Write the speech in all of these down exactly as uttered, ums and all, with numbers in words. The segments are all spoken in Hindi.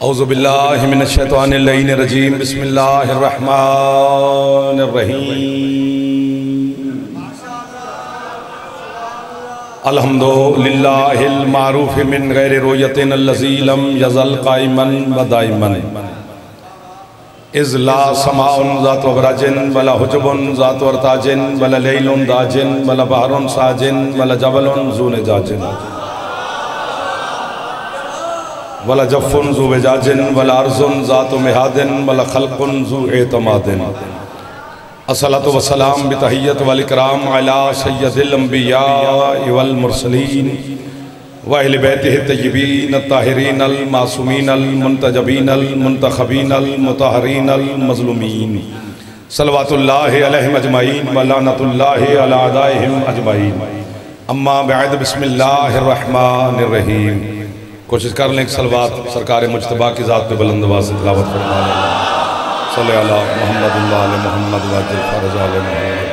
औज़ु बिल्लाहि मिनश्शैतानिर रजीम बिस्मिल्लाहिर रहमानिर रहीम। अल्हम्दुलिल्लाहिल मारूफ मिन गैरि रुयतिन अल्लज़ी लम यज़ल क़ाइमन व दाइमन इज़ ला समाउन ज़ातु अबराजिन वला हुजुबुन ज़ातु अर्ताजिन वला लैलुन दाजिन वला बहरुन साजिन वला जबलुन ज़ू नजाजिन वला जफ़्फ़ुन ज़ू वजाजिन वला अर्ज़ुन ज़ातु मिहादिन वला खल्क़ुन ज़ू एतमादिन। अस्सलातु वस्सलाम बितहिय्यत वल इकराम अला सय्यदिल अंबिया वल मुरसलीन व अहले बैतिहि तय्यबीन अत्ताहिरीन अल मासूमीन अल मुंतजबीन अल मुंतखबीन अल मुतहहरीन अल मज़लूमीन सल्लवातुल्लाहि अलैहिम अजमईन व लानतुल्लाहि अला अदाइहिम अजमईन। अम्मा बअद बिस्मिल्लाहिर रहमानिर रहीम। कोशिश कर लें एक सलवात सरकार मुज्तबा की ज़ात पे बुलंद आवाज़ से तिलावत फरमाएं। सल्ले अला मुहम्मद व आले मुहम्मद वाजिल फरज आले मुहम्मद।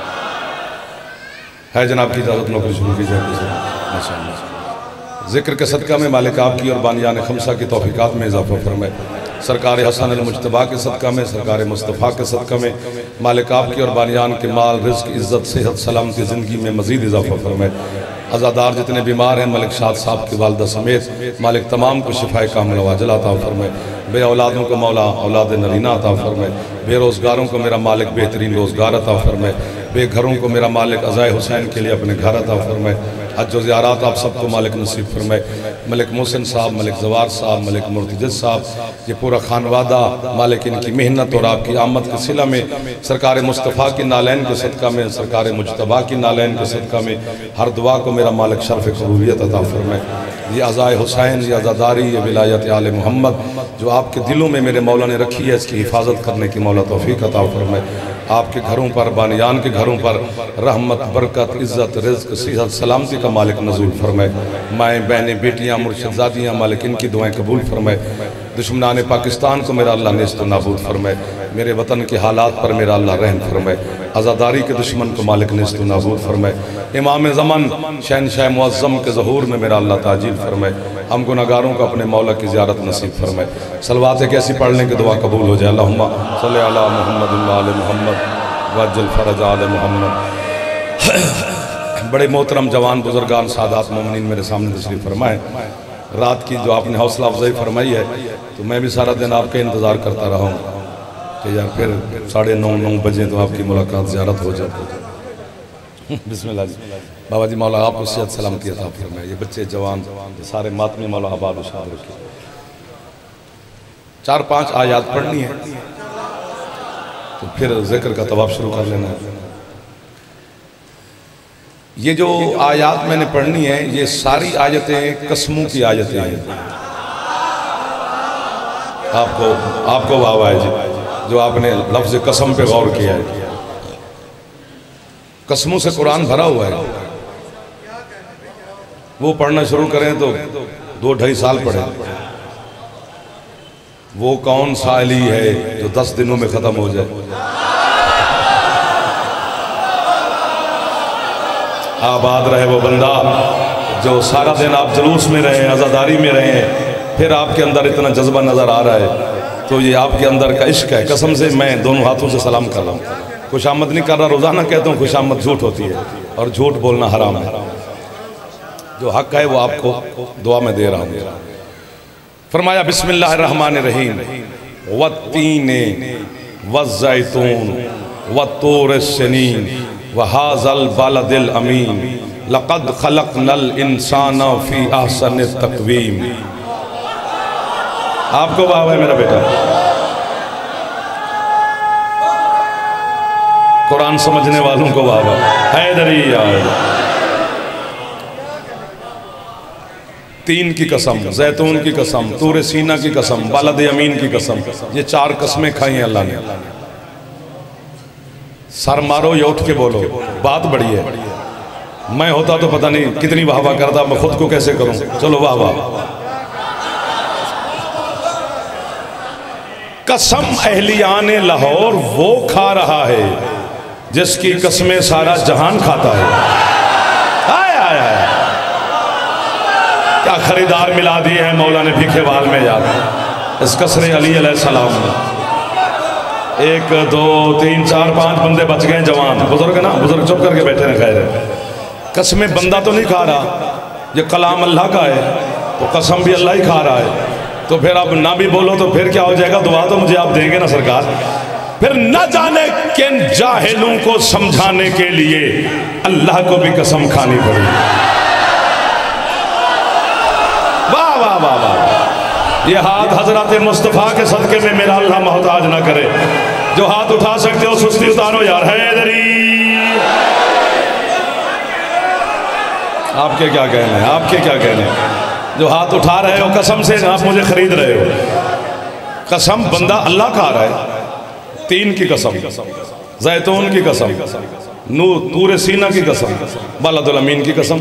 है जनाब की इजाज़त नौकरी शुरू की जाए। माशाअल्लाह ज़िक्र के सदका में मालिक आपकी और बानियान खमसा की तौफ़ीक़ात में इजाफ़ा फरमाए। सरकार हसन अल मुज्तबा के सदका में, सरकार मुस्तफ़ा के सदका में मालिक आपकी और बानियान के माल रिज़्क़ इज़्ज़त सेहत सलामती ज़िंदगी में मज़ीद इजाफ़ा फरमाए। अज़ादार जितने बीमार हैं मलिक शाद साहब की वालदा समेत मालिक तमाम को शिफाए कामिल वाजिल अता फरमाए। बे औलादों को मौला औलाद नरीना अता फरमाए। बेरोज़गारों को मेरा मालिक बेहतरीन रोज़गार अता फरमाए। बेघरों को मेरा मालिक अज़ाए हुसैन के लिए अपने घर अता फरमाए। हज व ज़ियारत आप सबको मालिक नसीब फरमाए। मलिक मोहसिन साहब, मलिक जवार साहब, मलिक मुर्तज़िद साहब, ये पूरा खानवादा मालिक इनकी मेहनत और आपकी आमद के सिला में सरकार मुस्तफ़ा की नालैन के सदका में, सरकार मुज्तबा की नालैन के सदका में हर दुआ को मेरा मालिक शर्फ़ कबूलियत अता फरमाए। ये अज़ाए हुसैन, ये अज़ादारी, ये विलायत आले मोहम्मद जो आपके दिलों में मेरे मौला ने रखी है, इसकी हिफाजत करने की मौला तौफ़ीक़ अता फरमाए। आपके घरों पर, बानियान के घरों पर रहमत, बरकत, इज़्ज़त, रिज़्क़, सेहत, सलामती का मालिक नज़ूल फरमाए। माएँ, बहनें, बेटियाँ, मुर्शिदज़ादियाँ मालिक इनकी दुआएं कबूल फरमाए। दुश्मनाने पाकिस्तान को मेरा अल्लाह नेस्त नाबूद फरमाए। मेरे वतन के हालात पर मेरा अल्लाह रहम फरमाए। आज़ादारी के दुश्मन को मालिक नेस्त नाबूद फरमाए। इमाम ज़मान शहनशाह मुअज़्ज़म के ज़हूर में मेरा अल्लाह ताजील फरमाए। हम गुनहगारों को अपने मौला की ज़ियारत नसीब फरमाए। सलवात कैसी पढ़ने की दुआ कबूल हो जाए। अल्लाहुम्मा सल्लि अला मुहम्मद व आले मुहम्मद वअज्जिल फरज आले मुहम्मद। बड़े मोहतरम जवान बुजुर्गान सादात मोमिनीन मेरे सामने तशरीफ़ फरमाए। रात की जो आपने हौसला अफजाई फरमाई है तो मैं भी सारा दिन आपका इंतज़ार करता रहा हूँ कि यार फिर साढ़े नौ नौ बजे तो आपकी मुलाकात ज़ियारत हो जाए। बिस्मिल्लाह जी। बाबा जी मौला आपको सेहत सलामती अता फरमाए। ये बच्चे जवान सारे मातमी मौला आबाद उशाद रखे। चार पाँच आयात पढ़नी है तो फिर जिक्र का तवाब शुरू कर लेना है। ये जो आयात मैंने पढ़नी है ये सारी आयतें कसमों की आयतें हैं। आपको आपको वाह वाह जी जो आपने लफ्ज़ कसम पे गौर किया है। कसमों से कुरान भरा हुआ है। वो पढ़ना शुरू करें तो दो ढाई साल पढ़े। वो कौन सा अली है जो दस दिनों में ख़त्म हो जाए। आबाद रहे वो बंदा जो सारा दिन आप जुलूस में रहे, आज़ादारी में रहे, फिर आपके अंदर इतना जज्बा नज़र आ रहा है तो ये आपके अंदर का इश्क है। कसम से मैं दोनों हाथों से सलाम कर रहा हूँ। खुशामद नहीं कर रहा, रोज़ाना कहता हूँ खुशामद झूठ होती है और झूठ बोलना हराम है। जो हक है वो आपको दुआ में दे रहा हूँ। फरमाया बिस्मिल्लाहिर्रहमानिर्रहीम वत्तीने वज़्ज़ैतून वत्तूर सिनीन वहाज़ल बालदिल अमीन लक़द ख़लक़नल इंसाना फ़ी अहसनि तक़वीम। आपको वाह है मेरा बेटा। कुरान समझने वालों को वाह वाह। हैदरी यार तीन की कसम, जैतून की कसम, तूर सीना की कसम, बालद अमीन की कसम, ये चार कसमें खाई हैं अल्लाह ने। सर मारो या उठ के बोलो, बात बड़ी है। मैं होता तो पता नहीं कितनी वाह वाह करता, मैं खुद को कैसे करूं। चलो वाह वाह। कसम अहलियाने लाहौर वो खा रहा है जिसकी कसमें सारा जहान खाता है। आय आय आय क्या खरीदार मिला दिए हैं मौला ने भीखे बाल में यार। इस कसरे अली अलैहिस्सलाम में एक दो तीन चार पांच बंदे बच गए जवान। बुजुर्ग ना, बुजुर्ग चुप करके बैठे हैं। खैर कसमें बंदा तो नहीं खा रहा, ये कलाम अल्लाह का है तो कसम भी अल्लाह ही खा रहा है। तो फिर अब ना भी बोलो तो फिर क्या हो जाएगा? दुआ तो मुझे आप देंगे ना सरकार। फिर न जाने किन जाहिलों को समझाने के लिए अल्लाह को भी कसम खानी पड़ी। वाह वाह वाह वाह। ये हाथ हजरत मुस्तफ़ा के सदके में मेरा अल्लाह मोहताज ना करे। जो हाथ उठा सकते हो सुस्ती उतारो यार। हैदरी आपके क्या कहने हैं? आपके क्या कहने हैं? जो हाथ उठा रहे हो कसम से आप मुझे खरीद रहे हो। कसम बंदा अल्लाह खा रहा है। तीन की कसम, जैतून की कसम, नू तूरे सीना की कसम, बालदुल अमीन की कसम।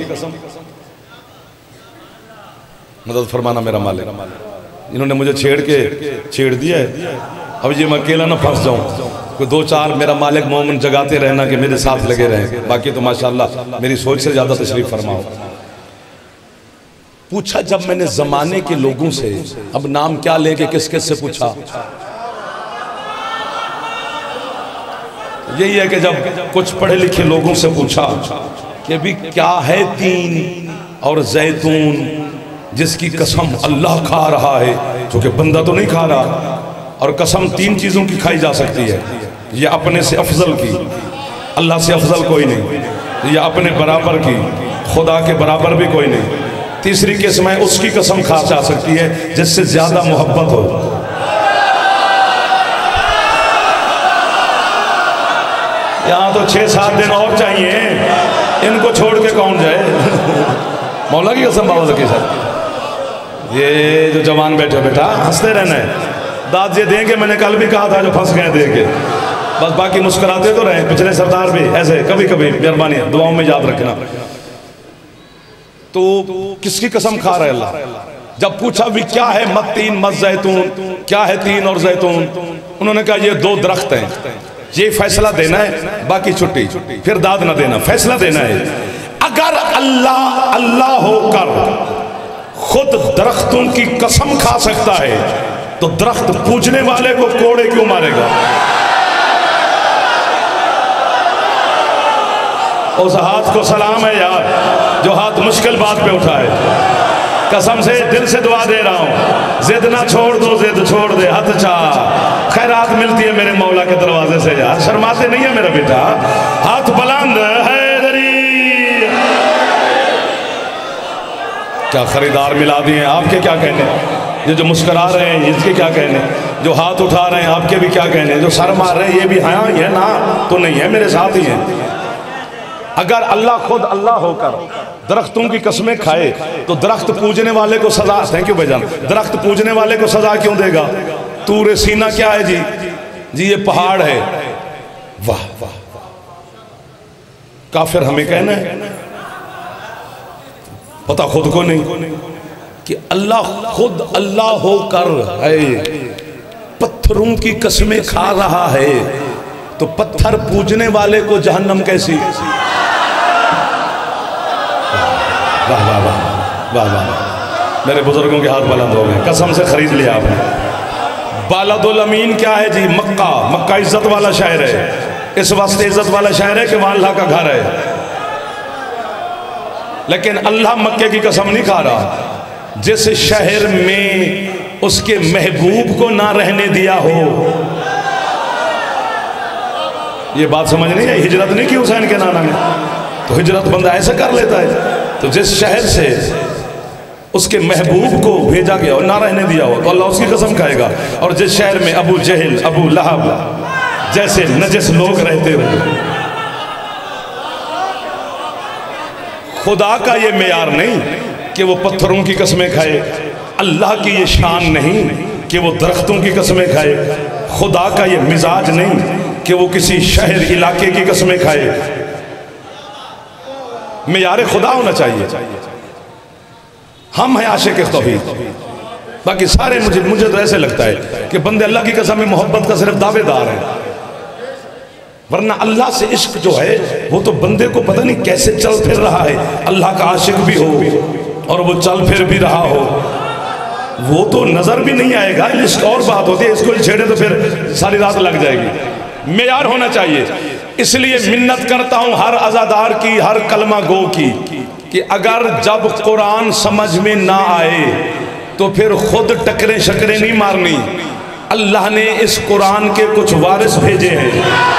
मदद फरमाना मेरा मालिक। इन्होंने मुझे छेड़ के छेड़ दिया है। अब ये मैं अकेला ना फंस जाऊं, कोई दो चार मेरा मालिक मोमिन जगाते रहना कि मेरे साथ लगे रहें। बाकी तो माशाअल्लाह मेरी सोच से ज्यादा तशरीफ फरमाओ। पूछा जब मैंने जमाने के लोगों से, अब नाम क्या लेके किस किस से पूछा, यही है कि जब कुछ पढ़े लिखे लोगों से पूछा कि भी क्या है तीन और जैतून जिसकी कसम अल्लाह खा रहा है, क्योंकि बंदा तो नहीं खा रहा। और कसम तीन चीजों की खाई जा सकती है, या अपने से अफजल की, अल्लाह से अफजल कोई नहीं, या अपने बराबर की, खुदा के बराबर भी कोई नहीं। तीसरी किस्म है उसकी कसम खा जा सकती है जिससे ज्यादा मोहब्बत हो। यहाँ तो छह सात दिन और चाहिए, इनको छोड़ के कौन जाए? मौला की कसम बाबा के साथ। ये जो जवान बैठे बेटा हंसते रहना है, दाद ये देंगे। मैंने कल भी कहा था जो फंस गए देंगे, बस बाकी मुस्कुराते तो रहे। पिछले सरदार भी ऐसे कभी कभी मेहरबानी दुआओं में याद रखना। तो किसकी कसम खा रहे अल्लाह? जब पूछा भी क्या है मत तीन मत जैतून, क्या है तीन और जैतून, उन्होंने कहा ये दो दरख्त हैं, ये फैसला देना है, बाकी छुट्टी। फिर दाद ना देना, फैसला देना है। अगर अल्लाह अल्लाह होकर खुद दरख्तों की कसम खा सकता है तो दरख्त पूजने वाले को कोड़े क्यों मारेगा? उस हाथ को सलाम है यार जो हाथ मुश्किल बात पे उठा है। कसम से दिल से दुआ दे रहा हूं, जिद ना छोड़ दो, जिद छोड़ दे हथ चाह। खैरात मिलती है मेरे मौला के दरवाजे से यार, शर्माते नहीं है मेरा बेटा। हाथ बुलंद है, क्या खरीदार मिला दिए। आपके क्या कहने? ये जो मुस्कुरा रहे हैं इसके क्या कहने? जो हाथ उठा रहे हैं आपके भी क्या कहने? जो सर मार रहे हैं ये भी हाँ है ना तो नहीं है, मेरे साथ ही है। अगर अल्लाह खुद अल्लाह होकर दरख्तों की कसमें खाए तो दरख्त पूजने वाले को सजा, थैंक यू भाईजान, दरख्त पूजने वाले को सजा क्यों देगा? तूरे सीना क्या है जी? जी ये पहाड़ है। वाह वाह, काफिर हमें कहना है, पता खुद को नहीं कि अल्लाह खुद अल्लाह होकर है पत्थरों की कसमें खा रहा है, तो पत्थर पूजने वाले को जहन्नम कैसी? वाह वाह वाह वाह वाह। मेरे बुजुर्गों के हाथ बुलंद हो गए, कसम से खरीद लिया आपने। बालदुल अमीन क्या है जी? मक्का। मक्का इज्जत वाला शहर है, इस वास्ते इज्जत वाला शहर है कि वहां अल्लाह का घर है। लेकिन अल्लाह मक्के की कसम नहीं खा रहा जिस शहर में उसके महबूब को ना रहने दिया हो। ये बात समझ नहीं है? हिजरत नहीं की हुसैन के नाना ने, तो हिजरत बंदा ऐसा कर लेता है। तो जिस शहर से उसके महबूब को भेजा गया और ना रहने दिया हो तो अल्लाह उसकी कसम खाएगा। और जिस शहर में अबू जहल, अबू लहब जैसे नजस लोग रहते हो, खुदा का ये मेयार नहीं कि वो पत्थरों की कसमें खाए, अल्लाह की ये शान नहीं कि वो दरख्तों की कसमें खाए, खुदा का ये मिजाज नहीं कि वो किसी शहर इलाके की कसमें खाए। मेयार खुदा होना चाहिए। हम हैं आशिक तौहीद, बाकी सारे मुझे मुझे तो ऐसे लगता है कि बंदे अल्लाह की कसम में मोहब्बत का सिर्फ दावेदार हैं, वरना अल्लाह से इश्क जो है वो तो बंदे को पता नहीं कैसे चल फिर रहा है। अल्लाह का आशिक भी हो और वो चल फिर भी रहा हो, वो तो नजर भी नहीं आएगा, इसकी और बात होती है, इसको छेड़े तो फिर सारी रात लग जाएगी। मेयार होना चाहिए। इसलिए मिन्नत करता हूं हर अज़ादार की, हर कलमा गो की, कि अगर जब कुरान समझ में ना आए तो फिर खुद टकरे शकरे नहीं मारनी। अल्लाह ने इस कुरान के कुछ वारिस भेजे हैं।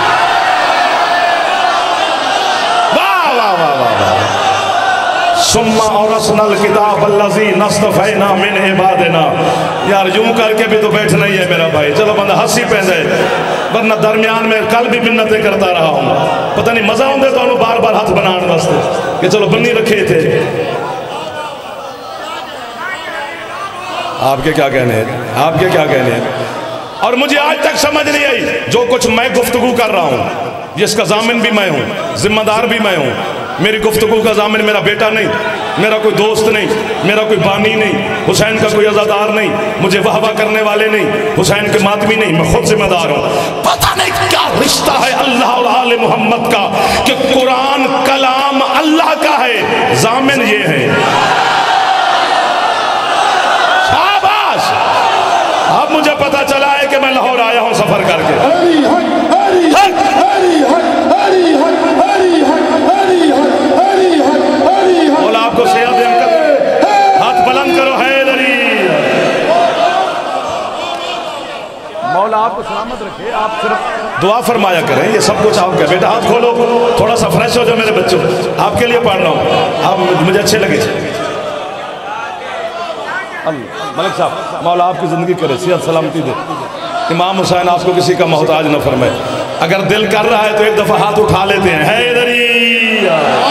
वाह वाह वाह वाह वाह। सुम्मा औरसनल किताब अल्लज़ी नस्तफ़ैना मिन इबादिना। यार यूं करके भी तो बैठना ही है मेरा भाई, चलो बंदा हंसी पे जाए, वरना दरमियान में कल भी मिन्नतें करता रहा हूँ, पता नहीं मजा आंदे तो बार बार हाथ बनाने वास्ते कि चलो बन्नी रखे थे। आपके क्या कहने हैं, आपके क्या कहने हैं? और मुझे आज तक समझ नहीं आई, जो कुछ मैं गुफ्तगू कर रहा हूँ जिसका जामिन भी मैं हूँ, जिम्मेदार भी मैं हूँ। मेरी गुफ्तगू का जामिन मेरा बेटा नहीं, मेरा कोई दोस्त नहीं, मेरा कोई बानी नहीं, हुसैन का कोई अज़ादार नहीं, मुझे वाहवा करने वाले नहीं, हुसैन के मातमी नहीं, मैं खुद जिम्मेदार हूँ। पता नहीं क्या रिश्ता है अल्लाह और आले मोहम्मद का कि कुरान कलाम अल्लाह का है, जामिन ये है। शाबाश। अब मुझे पता चला है कि मैं लाहौर आया हूँ सफर करके। मौला आपको सेहत दे, हाथ बुलंद करो, हैदरी। मौला आपको सलामत रखे। आप सिर्फ दुआ फरमाया करें, ये सब कुछ आपका। बेटा हाथ खोलो, थोड़ा सा फ्रेश हो जाओ मेरे बच्चों, आपके लिए पढ़ रहा हूँ, आप मुझे अच्छे लगे। मलिक साहब, मौला आपकी ज़िंदगी करे, सेहत सलामती दे। इमाम हुसैन आपको किसी का मोहताज न फरमाए। अगर दिल कर रहा है तो एक दफ़ा हाथ उठा लेते हैं, हैदरी।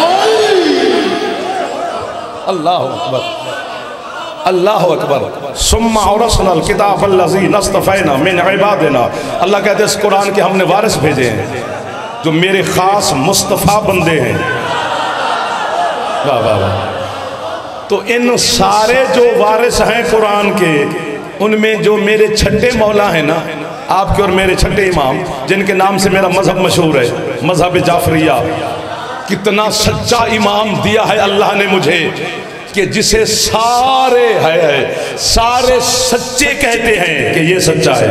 अल्लाह अकबर, अल्लाह अकबर। सुम्मा औरसनल किताब अल्लज़ी नस्तफ़ैना मिन इबादिना। अल्लाह कहते हैं इस कुरान के हमने वारिस भेजे हैं जो मेरे ख़ास मुस्तफ़ा बंदे हैं। वाह वाह वाह। तो इन सारे जो वारिस हैं कुरान के, उनमें जो मेरे छठे मौला हैं ना, आपके और मेरे छठे इमाम, जिनके नाम से मेरा मजहब मशहूर है, मजहब जाफरिया। कितना सच्चा इमाम दिया है अल्लाह ने मुझे, कि जिसे सारे है, है सारे सच्चे कहते हैं कि ये सच्चा है,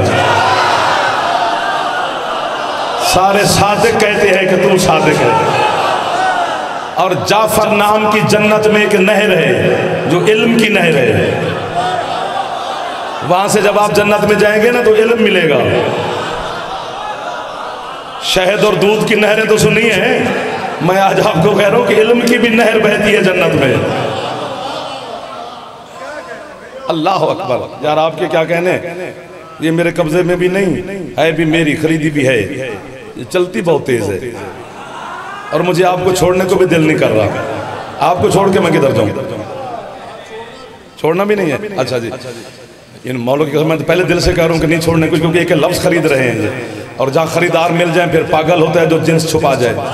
सारे सादिक कहते हैं कि तू सादिक है। और जाफर नाम की जन्नत में एक नहर है जो इल्म की नहर है। वहां से जब आप जन्नत में जाएंगे ना तो इल्म मिलेगा। शहद और दूध की नहरें तो सुनी है, मैं आज आपको कह रहा हूं कि इल्म की भी नहर बहती है जन्नत में। अल्लाह अकबर। यार आपके क्या कहने, ये मेरे कब्जे में भी नहीं है, भी मेरी खरीदी भी है, ये चलती बहुत तेज है और मुझे आपको छोड़ने को भी दिल नहीं कर रहा। आपको छोड़ के मैं किधर जाऊं, छोड़ना भी नहीं है। अच्छा जी, इन मौलों की मैं तो पहले दिल से कह रहा हूँ कि नहीं छोड़ने को, क्योंकि एक लफ्ज़ खरीद रहे हैं और जहाँ खरीदार मिल जाए फिर पागल होता है जो जिन्स छुपा जाए।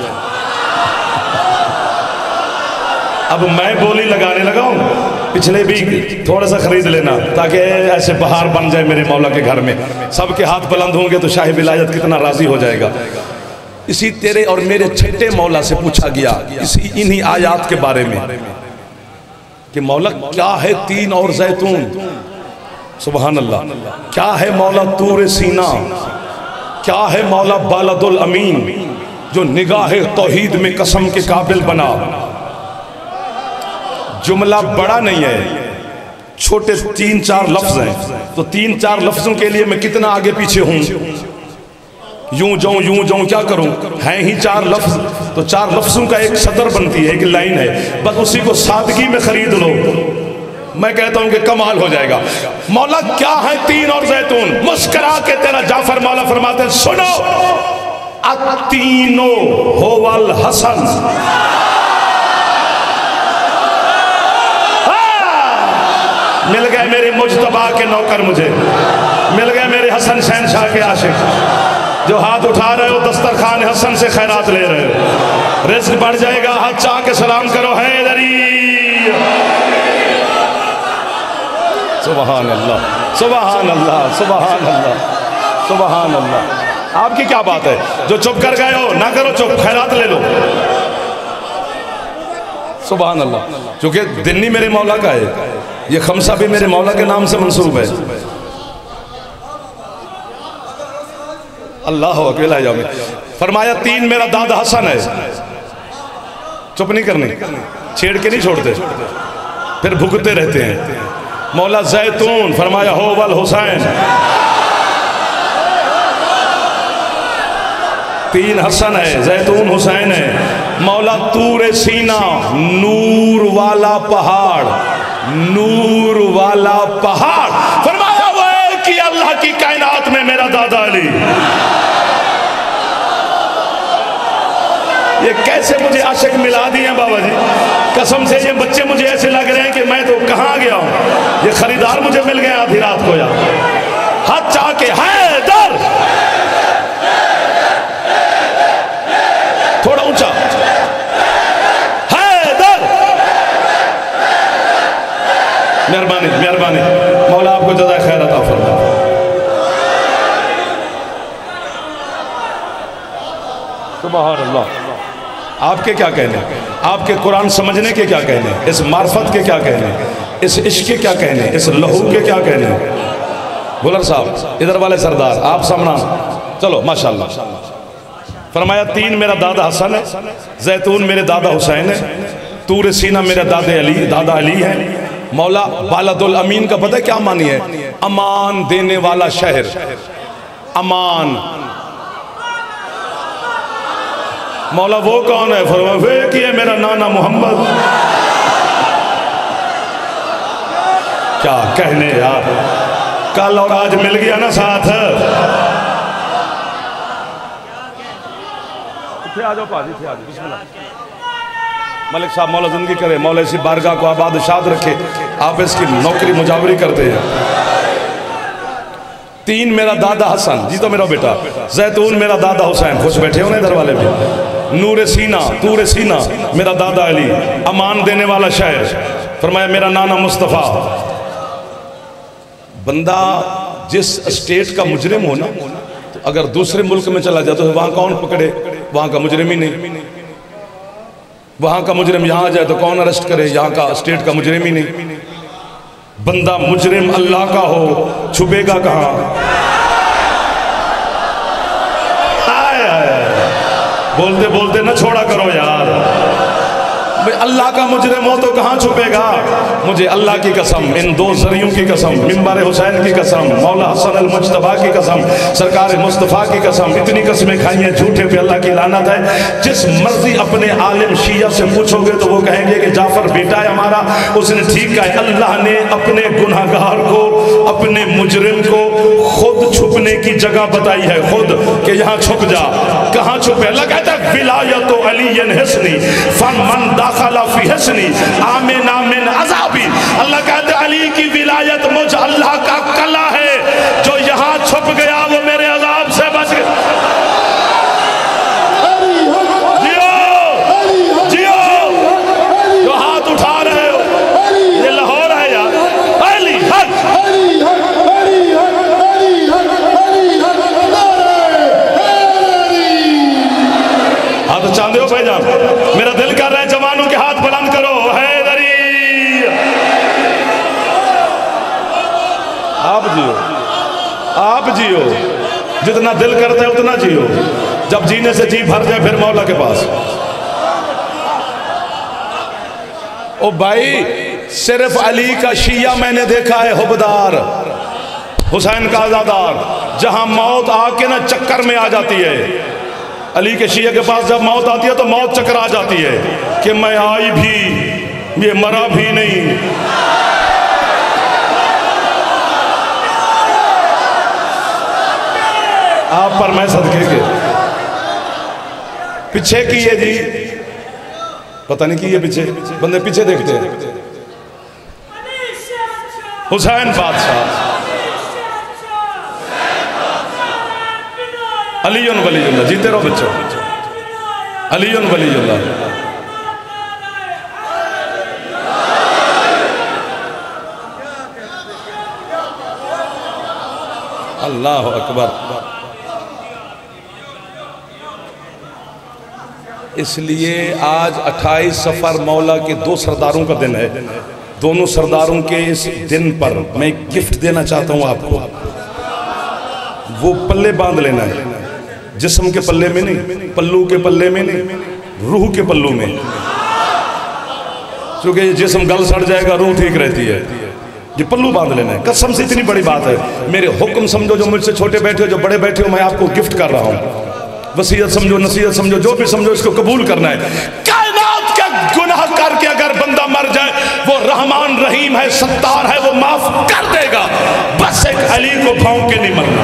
अब मैं बोली लगाने लगा हूँ, पिछले भी थोड़ा सा खरीद लेना ताकि ऐसे बहार बन जाए मेरे मौला के घर में। सबके हाथ बुलंद होंगे तो शाही विलायत कितना राजी हो जाएगा। इसी तेरे और मेरे छठे मौला से पूछा गया इसी इन्हीं आयात के बारे में कि मौला क्या है तीन और जैतून, सुभान अल्लाह, क्या है मौला तूर सीना, क्या है मौला बालदुल अमीन जो निगाह तौहीद में कसम के काबिल बना। जुमला बड़ा नहीं है, छोटे तीन चार लफ्ज हैं, तो तीन चार लफ्जों के लिए मैं कितना आगे पीछे हूं, यूं जाऊं यूं जाऊं क्या करूं, हैं ही चार लफ्ज, तो चार लफ्जों का एक सदर बनती है, एक लाइन है, बस उसी को सादगी में खरीद लो, मैं कहता हूं कि कमाल हो जाएगा। मौला क्या है तीन और जैतून, मुस्कुरा के तेरा जाफर मौला फरमाते सुनो, अतीनो होवल हसन, मिल गए मेरे मुजतबा के नौकर, मुझे मिल गए मेरे हसन शहनशाह के आशिक जो हाथ उठा रहे हो दस्तरखान हसन से खैरात ले रहे हो। रिज़्क़ बढ़ जाएगा, हाथ चाह के सलाम करो, हैदरी। सुभान अल्लाह, सुभान अल्लाह, सुभान अल्लाह, सुभान अल्लाह। आपकी क्या बात है, जो चुप कर गए हो ना करो चुप, खैरात ले लो। सुभान अल्लाह। क्योंकि दिन्नी मेरे मौला का है, ये खमसा भी मेरे मौला के नाम से मंसूब है। अल्लाह अकेला जाओ। फरमाया तीन मेरा दादा हसन है। चुप नहीं करनी, छेड़ के नहीं छोड़ते, फिर भुगते रहते हैं। मौला जैतून, फरमाया हो वल हुसैन। तीन हसन है, जैतून हुसैन है। मौला तूरे सीना, नूर वाला पहाड़, नूर वाला पहाड़। फरमाया वो एक ही अल्लाह की कायनात में मेरा दादा अली। ये कैसे मुझे आशिक मिला दिए हैं बाबा जी, कसम से ये बच्चे मुझे ऐसे लग रहे हैं कि मैं तो कहाँ गया हूँ। ये खरीदार मुझे मिल गए आधी रात को यार, हाथ चाह के हैदर, थोड़ा ऊंचा, हैदर। मेहरबानी मेहरबानी, मौला आपको जज़ा खैर अता फरमाए। सुभान अल्लाह। आपके क्या कहने, आपके कुरान समझने के क्या कहने, इस मार्फत के क्या कहने, इस इश्क के क्या कहने, इस लहू के क्या कहने। गुलर साहब इधर वाले सरदार, आप सामना चलो माशाल्लाह। फरमाया तीन मेरा दादा हसन है, जैतून मेरे दादा हुसैन है, तूर सीना मेरे दादे अली, दादा अली है। मौला बालदुल अमीन का पता है क्या मानी है? अमान देने वाला शहर, अमान। मौला वो कौन है? फरमाया वे कि है मेरा नाना मोहम्मद। क्या कहने यार, कल और आज मिल गया ना साथ। आ जाओ पाजी, आ जाओ, बिस्मिल्लाह। मलिक साहब मौला जिंदगी करे, मौला इसी बारगाह को आबाद शाद रखे। आप इसकी नौकरी मुजावरी करते हैं। तीन मेरा दादा हसन, जी तो मेरा बेटा। जैतून मेरा दादा हुसैन, खुश बैठे हो ना इधर वाले भी। नूर सीना, तूर सीना मेरा दादा अली, अमान देने वाला शहर। फरमाया मेरा नाना मुस्तफ़ा। बंदा जिस स्टेट का मुजरिम हो ना, तो अगर दूसरे मुल्क में चला जाए तो वहां कौन पकड़े? वहां का मुजरिम ही नहीं। वहां का मुजरिम यहां आ जाए तो कौन अरेस्ट करे? यहां का स्टेट का मुजरिम ही नहीं। बंदा मुजरिम अल्लाह का हो, छुपेगा कहां? बोलते बोलते ना छोड़ा करो यार, भाई अल्लाह का मुजरिम हो तो कहाँ छुपेगा? मुझे अल्लाह की कसम, इन दो जरियों की कसम, मिंबर हुसैन की कसम, मौला हसन अल मुज्तबा की कसम, सरकार मुस्तफ़ा की कसम, इतनी कसमें खाई हैं, झूठे पे अल्लाह की लानत है। जिस मर्जी अपने आलिम शिया से पूछोगे तो वो कहेंगे कि जाफर बेटा है हमारा, उसने ठीक कहा। अल्लाह ने अपने गुनहगार को, अपने मुजरिम को खुद छुपने की जगह बताई है, खुद कि यहाँ छुप जा। कहाँ छुपे? अल्लाह कहता है विलायत अली हसनी फमन दाखला फी हसनी आमिना मिन अज़ाबी। अल्लाह कहता है अली की विलायत मुझ अल्लाह का कला है, जो यहाँ छुप गया वो मेरे अज़ाब से बच गया। जियो जियो, जो हाथ उठा रहे हो ये लाहौर है यार। अली हक, हाथ चांदे हो भाईजान, मेरा दिल कर रहा है जवानों के हाथ बुलंद करो। हैदरी आप जियो, आप जियो, जितना दिल करता है उतना जियो। जब जीने से जी भर जाए फिर मौला के पास। ओ भाई सिर्फ अली का शिया मैंने देखा है, हुबदार हुसैन का आजादार, जहां मौत आके ना चक्कर में आ जाती है। अली के शिया के पास जब मौत आती है तो मौत चक्कर आ जाती है कि मैं आई भी, ये मरा भी नहीं। आप पर मैं सदके के पीछे की है जी, पता नहीं की है पीछे, बंदे पीछे देखते हैं। हुसैन बादशाह, अलीयुन वलीयुल्लाह, जीते रहो बच्चों, अलीयुन वलीयुल्लाह। अल्लाह अकबर। इसलिए आज अट्ठाईस सफर मौला के दो सरदारों का दिन है। दोनों सरदारों के इस दिन पर मैं एक गिफ्ट देना चाहता हूं आपको। वो पल्ले बांध लेना है, जिस्म के पल्ले में नहीं, पल्लू के पल्ले में नहीं, रूह के पल्लू में। क्योंकि जिस्म गल सड़ जाएगा, रूह ठीक रहती है। ये पल्लू बांध लेना है। कसम से इतनी बड़ी बात है। मेरे हुक्म समझो, जो मुझसे छोटे बैठे हो, जो बड़े बैठे हो, मैं आपको गिफ्ट कर रहा हूं। वसीयत समझो, नसीहत समझो, जो भी समझो, इसको कबूल करना है। कायनात का गुनाह करके अगर बंदा मर जाए, वो रहमान रहीम है, सत्तार है, वो माफ कर देगा। बस एक अली को भौंक के नहीं मरना।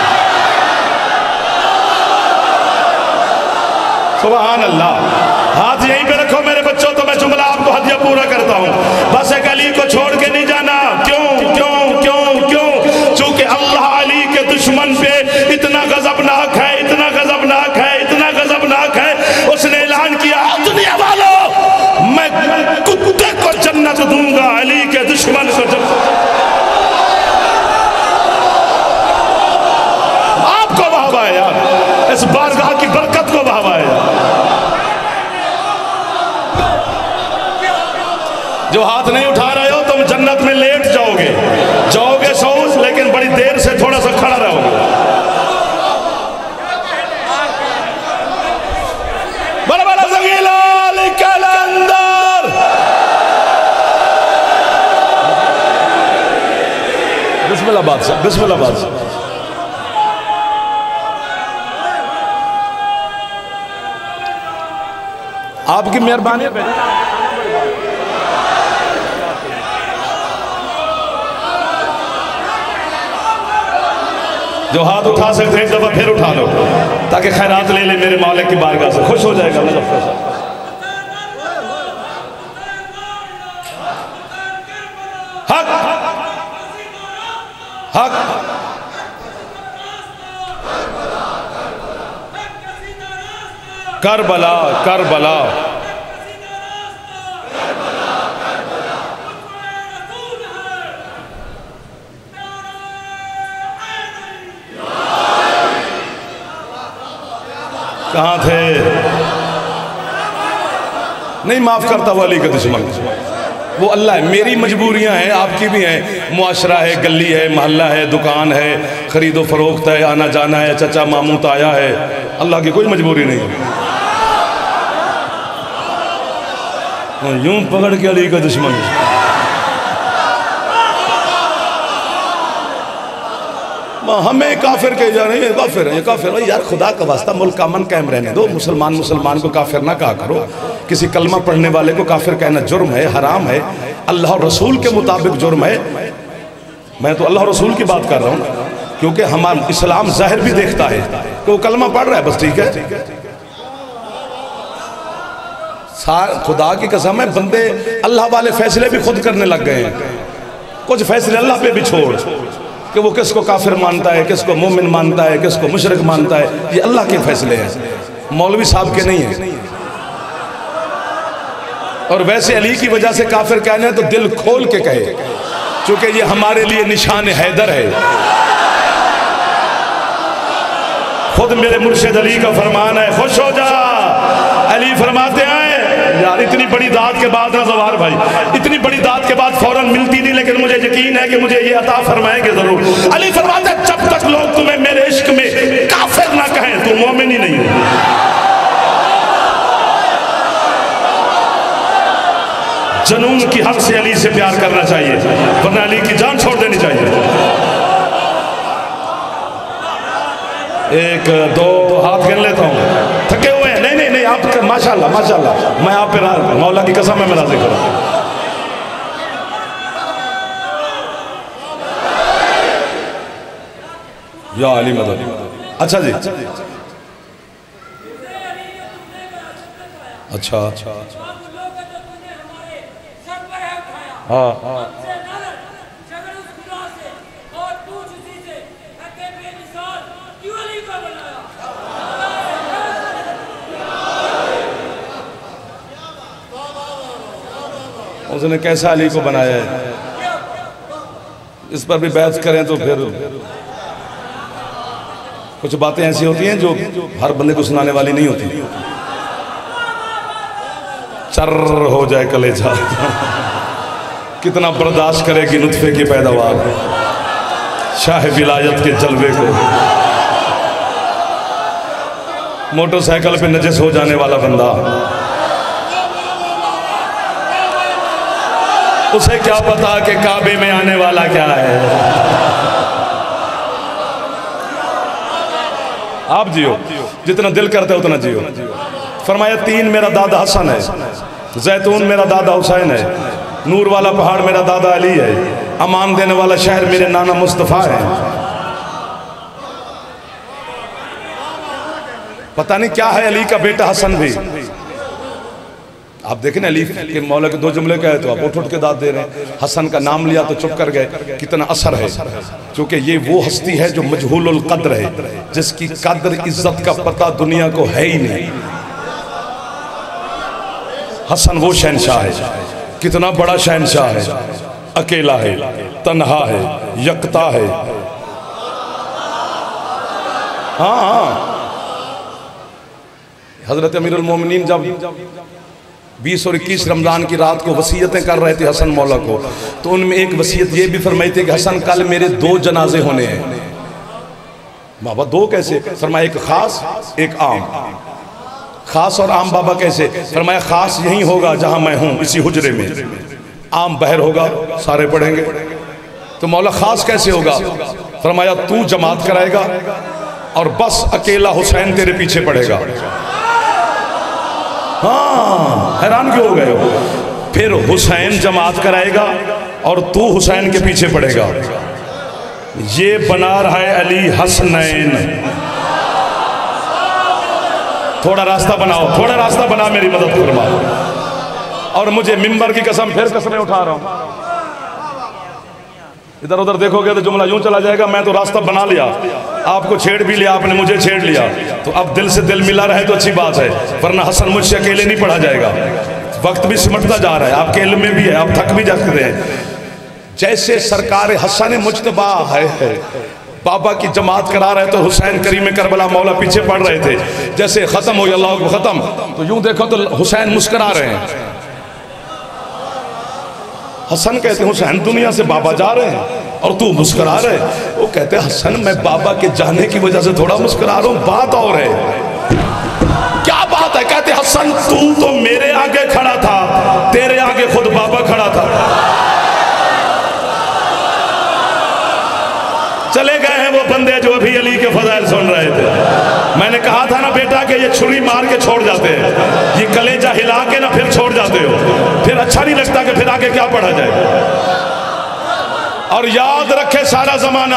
सुभान अल्लाह। हाथ यहीं पे रखो मेरे बच्चों, तो मैं जुमला आपको हदिया पूरा करता हूं। बस एक अली को छोड़ के नहीं जाना। क्यों क्यों क्यों क्यों? चूंकि अल्लाह अली के दुश्मन पे इतना गजबनाक है, इतना गजबनाक है, इतना गजबनाक है। उसने ऐलान किया, दुनिया वालों, मैं कुत्ते को जन्नत दूंगा अली के दुश्मन को। जब आपको वाहवा है यार, इस बारगाह की बरकत को वाहवा है। जो हाथ नहीं उठा रहे हो, तुम जन्नत में लेट जाओगे, जाओगे सऊद, लेकिन बड़ी देर से थोड़ा सा खड़ा रहोगे। बड़ा बड़ा ज़गीला निकल अंदर। बिस्मिल्लाह बादशाह, बिस्मिल्लाह बादशाह। आपकी मेहरबानी। जो हाथ उठा सकते हैं एक दफा फिर उठा लो, ताकि खैरात ले ले मेरे मौला की बारगाह से। खुश हो जाएगा मुजफ्फर साहब। हक हक करबला करबला। कहाँ थे? नहीं माफ करता वो अली का दुश्मन। वो अल्लाह है। मेरी मजबूरियां हैं, आपकी भी हैं। मुआशरा है, गली है, मोहल्ला है, दुकान है, खरीदो फरोख्त है, आना जाना है, चचा मामू ताया है। अल्लाह की कोई मजबूरी नहीं है। यूं पकड़ के अली का दुश्मन। हमें काफिर कहे जा रहे हैं, काफिर है, ये काफिर है। यार खुदा का वास्ता मुल्क का अमन कायम रहने दो। मुसलमान मुसलमान को काफिर ना कहा करो। किसी कलमा पढ़ने वाले को काफिर कहना जुर्म है, हराम है, अल्लाह और रसूल के मुताबिक जुर्म है। मैं तो अल्लाह और रसूल की बात कर रहा हूँ, क्योंकि हमारा इस्लाम जाहिर भी देखता है कि वो कलमा पढ़ रहा है, बस ठीक है। खुदा की कसम है, बंदे अल्लाह वाले फैसले भी खुद करने लग गए हैं। कुछ फैसले अल्लाह पे भी छोड़ कि वो किसको काफिर मानता है, किसको मोमिन मानता है, किसको मुशरिक मानता है, ये अल्लाह के फैसले हैं, मौलवी साहब के नहीं हैं। और वैसे अली की वजह से काफिर कहने हैं तो दिल खोल के कहे, क्योंकि ये हमारे लिए निशान हैदर है। खुद मेरे मुर्शिद अली का फरमान है, खुश हो जा। अली फरमाते हैं, यार इतनी बड़ी दात के बाद ना ज़वार भाई, इतनी बड़ी दात के बाद फौरन मिलती नहीं, लेकिन मुझे यकीन है कि मुझे ये अता फरमाएंगे जरूर। अली फरमाते हैं, जब तक लोग तुम्हें मेरे इश्क में काफिर ना कहें, तुम मोमिन ही नहीं हो। जनून की हद से अली से प्यार करना चाहिए, वरना अली की जान छोड़ देनी चाहिए। एक दो हाथ गिन लेता हूँ, थके हुए हैं। नहीं नहीं नहीं, आप माशाल्लाह माशाल्लाह, मैं आप पे मौला की कसम है, मैं राज़ी करूँ। या अली मदद। अच्छा जी, अच्छा अच्छा, हाँ हाँ, उसने कैसा अली को बनाया है, इस पर भी बहस करें तो फिर कुछ बातें ऐसी होती हैं जो हर बंदे को सुनाने वाली नहीं होती। चर हो जाए कलेजा। कितना बर्दाश्त करेगी नुत्फे की पैदावार, शाह विलायत के जलवे को। मोटरसाइकिल पे नजस हो जाने वाला बंदा, उसे क्या पता कि काबे में आने वाला क्या है। आप जियो, जितना दिल करता है उतना जियो। फरमाया तीन मेरा दादा हसन है, जैतून मेरा दादा हुसैन है, नूर वाला पहाड़ मेरा दादा अली है, अमान देने वाला शहर मेरे नाना मुस्तफ़ा है। पता नहीं क्या है अली का बेटा हसन भी। आप देखें अली के मौला के दो जुमले कहे तो आप उठ उठ के दाद दे रहे हैं। हसन का नाम लिया तो चुप कर गए, कितना असर है। क्योंकि ये वो हस्ती है जो मजहूलुल कद्र है, जिसकी कद्र इज्जत का पता दुनिया को है ही नहीं। हसन वो शहनशाह है, कितना बड़ा शहनशाह है, अकेला है, तन्हा है, यकता है। हाँ हाँ, हजरत अमीरुल मोमिनीन जब बीस और इक्कीस रमजान की रात को वसीयतें कर रहे थे हसन मौला को, तो उनमें एक वसीयत ये भी फरमाई थी कि हसन कल मेरे दो जनाजे होने हैं। बाबा दो कैसे? फरमाया एक खास एक आम। खास और आम बाबा कैसे? फरमाया खास यही होगा जहां मैं हूं, इसी हुजरे में। आम बहर होगा, सारे पढ़ेंगे। तो मौला खास कैसे होगा? फरमाया तू जमात कराएगा और बस अकेला हुसैन तेरे पीछे पड़ेगा। हाँ, हैरान क्यों हो गए हो? फिर हुसैन जमात कराएगा और तू हुसैन के पीछे पड़ेगा। ये बना रहा है अली हसनैन। थोड़ा रास्ता बनाओ, थोड़ा रास्ता बना, मेरी मदद फरमाओ। और मुझे मिंबर की कसम, फिर कसमें उठा रहा हूं। इधर उधर देखोगे तो जुमला यूं चला जाएगा, मैं तो रास्ता बना लिया, आपको छेड़ भी लिया, आपने मुझे छेड़ लिया, तो अब दिल से दिल मिला रहे तो अच्छी बात है, वरना हसन मुझसे अकेले नहीं पढ़ा जाएगा। वक्त भी सिमटता जा रहा है, आपके इल्म में भी है, आप थक भी जाते हैं। जैसे सरकार हसन मुज्तबा है, है बाबा की जमात करा रहे तो हुसैन करीम करबला मौला पीछे पड़ रहे थे। जैसे खत्म हो अल्लाह खत्म, तो यूं देखो तो हुसैन मुस्कुरा रहे हैं। हसन कहते हैं हुसैन दुनिया से बाबा जा रहे हैं और तू मुस्कुरा रहे। वो कहते हैं हसन मैं बाबा के जाने की वजह से थोड़ा मुस्कुरा रहा हूं, बात और है। क्या बात है? कहते हसन तू तो मेरे आगे खड़ा था, तेरे आगे खुद बाबा खड़ा था। चले गए हैं वो बंदे जो अभी अली के फजाइल सुन रहे थे। मैंने कहा था ना बेटा कि ये छुरी मार के छोड़ जाते हैं, ये कलेजा हिला के ना फिर छोड़ जाते हो, फिर अच्छा नहीं लगता कि फिर आगे क्या पढ़ा जाए। और याद रखे सारा जमाना,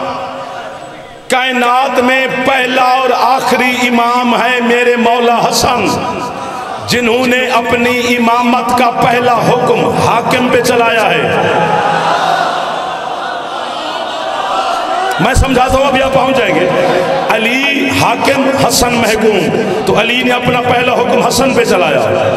कायनात में पहला और आखिरी इमाम है मेरे मौला हसन, जिन्होंने अपनी इमामत का पहला हुक्म हाकिम पे चलाया है। मैं समझाता हूं, अभी आप पहुंच जाएंगे। अली हाकिम, हसन महकूम, तो अली ने अपना पहला हुक्म हसन पे चलाया,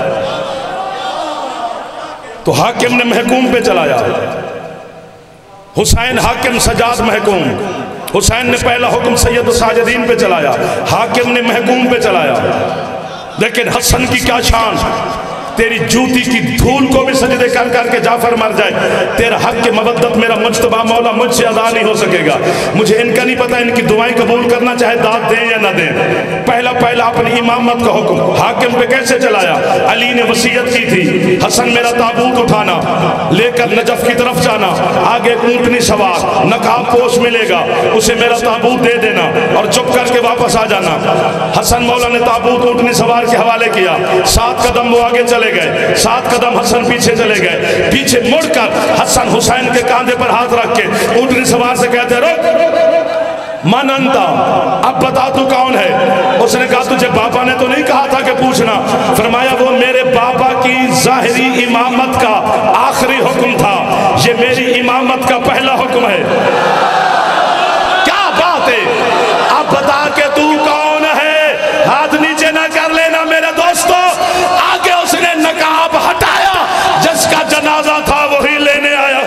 तो हाकिम ने महकूम पे चलाया। हुसैन हाकिम, सजाद महकूम। हुसैन ने पहला हुक्म सैयद साजिदीन पे चलाया, हाकिम ने महकूम पे चलाया। लेकिन हसन की क्या शान, तेरी जूती की धूल को भी सजदे कर करके जाफर मर जाए, तेरा हक के मवद्दत मेरा मुज्तबा मौला मुझसे अदा नहीं हो सकेगा। मुझे इनका नहीं पता, इनकी दुआएं कबूल करना चाहे दाद दें या ना दें। पहला पहला अपनी इमामत का हुक्म हाकिम पे कैसे चलाया? अली ने वसीयत की थी, हसन मेरा ताबूत उठाना, लेकर नजफ की तरफ जाना, आगे ऊंटनी सवार नकाब पोश मिलेगा, उसे मेरा ताबूत दे देना और चुप करके वापस आ जाना। हसन मौला ने ताबूत ऊंटनी सवार के हवाले किया, सात कदम वो आगे चले गए, सात कदम हसन पीछे चले गए। पीछे मुड़कर हसन हुसैन के कांधे पर हाथ रख के ऊंटनी सवार से कहते रुक, मन अंता, अब बता तू कौन है? उसने कहा तुझे बाबा ने तो नहीं कहा था कि पूछना। फरमाया वो मेरे बाबा की जाहिरी इमामत का आखिरी हुक्म था, ये मेरी इमामत का पहला हुक्म है। क्या बात है? अब बता के तू कौन है? हाथ नीचे ना कर लेना मेरे दोस्तों। आगे उसने नकाब हटाया, जिसका जनाजा था वही लेने आया।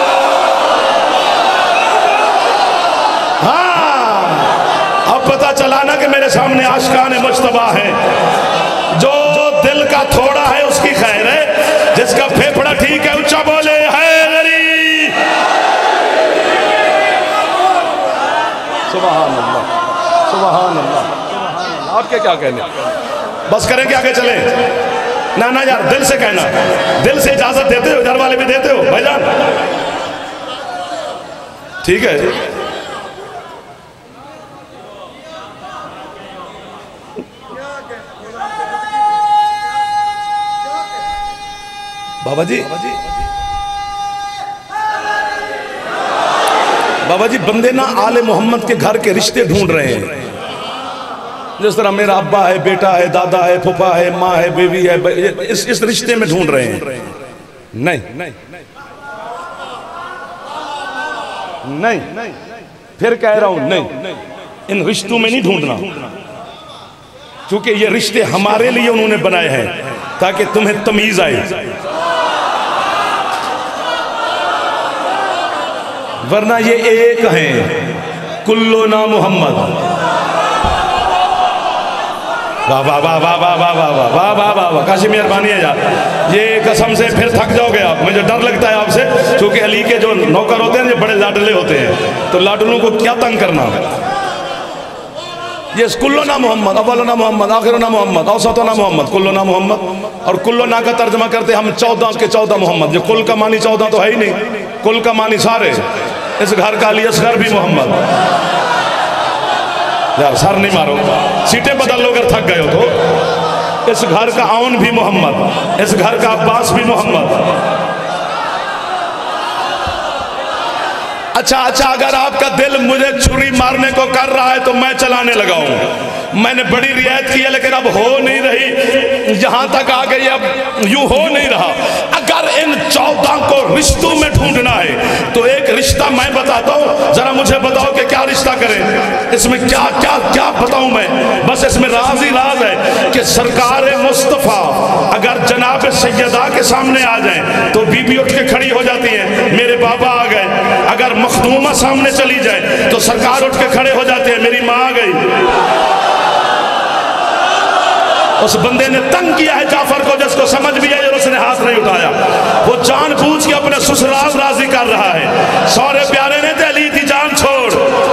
हाँ, अब पता चला ना कि मेरे सामने आशिकाने मुज्तबा है, जो दिल का थोड़ा है उसकी खैर है, जिसका फेफड़ा ठीक है ऊंचा बोले हैदरी। सुभान अल्लाह, सुभान अल्लाह। आपके क्या कहने, बस करें कि आगे चले? ना ना यार, दिल से कहना, दिल से इजाजत देते हो, इधर वाले भी देते हो भाईजान, ठीक है? बाबा जी, बाबा जी बंदे ना आले मोहम्मद के घर के रिश्ते ढूंढ रहे हैं, जिस तरह मेरा अब्बा है, बेटा है, दादा है, फूफा है, माँ है, बीवी है, इस इस रिश्ते में ढूंढ रहे हैं। नहीं नहीं नहीं, फिर कह रहा हूं नहीं, इन रिश्तों में नहीं ढूंढना, क्योंकि ये रिश्ते हमारे लिए उन्होंने बनाए हैं ताकि तुम्हें तमीज आए, वरना ये एक हैं, कुल्लो ना मोहम्मद। वाह वाह वाह वाह वाह वाह वाह वाह वाह वाह वाह वाह, काशी मेहरबानी है यार, ये कसम से फिर थक जाओगे आप, मुझे डर लगता है आपसे, क्योंकि अली के जो नौकर होते हैं, जो बड़े लाडले होते हैं, तो लाडलों को क्या तंग करना। ये कुल्लो ना मोहम्मद, अव्वलो ना मोहम्मद, आखिरो ना मोहम्मद, औसतो ना मोहम्मद, कुल्लो ना मोहम्मद। और कुल्लो ना का तर्जमा करते हम चौदह के चौदह मोहम्मद, जो कुल का मानी चौदह तो है ही नहीं, कुल का मानी सारे, इस घर का अली असगर भी मोहम्मद। यार सर नहीं मारो, सीटें बदल लो अगर थक गए हो तो। इस घर का आउन भी मोहम्मद, इस घर का अब्बास भी मोहम्मद। अच्छा अच्छा, अगर आपका दिल मुझे छुरी मारने को कर रहा है तो मैं चलाने लगा हूं। मैंने बड़ी रियायत की है, लेकिन अब हो नहीं रही, यहां तक आ गई, अब यूं हो नहीं रहा। अगर इन चौदह को रिश्तों में ढूंढना है तो एक रिश्ता मैं बताता हूं, जरा मुझे बताओ कि क्या रिश्ता करें, इसमें क्या क्या क्या बताऊं मैं? बस इसमें राज ही राज है कि सरकार मुस्तफा अगर जनाब सैयदा के सामने आ जाए तो बीबी उठ के खड़ी हो जाती है, मेरे बाबा आ गए। अगर मखदूमा सामने चली जाए तो सरकार उठ के खड़े हो जाते हैं, मेरी माँ आ गई। उस बंदे ने तंग किया है जाफर को, जिसको समझ भी आई और उसने हाथ नहीं उठाया, वो जानबूझ के अपने ससुराल राजी कर रहा है। सौरे प्यारे ने अली की जान छोड़,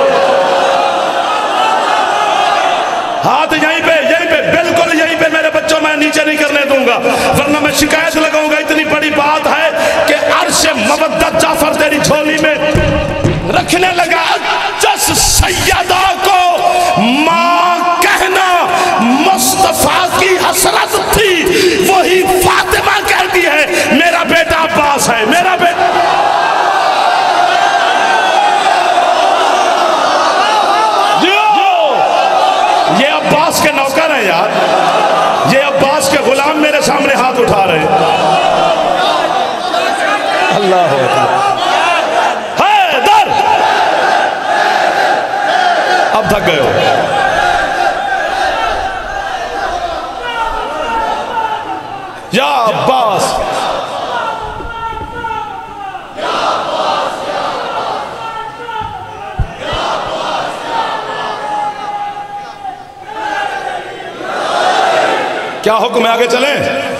हाथ यहीं पे यहीं पे बिल्कुल यहीं पे, मेरे बच्चों मैं नीचे नहीं करने दूंगा, वरना मैं शिकायत लगाऊंगा। इतनी बड़ी बात है कि अर्श मवद्दत जाफर तेरी झोली में रखने लगा। जस सैयदा को मां कहना मुस्तफा की हसरत थी, वही फातिमा कहती है मेरा बेटा अब्बास है, मेरा बेटा। ये अब्बास के नौकर हैं यार, ये अब्बास के गुलाम मेरे सामने हाथ उठा रहे हैं। अल्लाह हैदर, अब थक गए हो। या अब्बास, क्या हुक्म है, आगे चलें?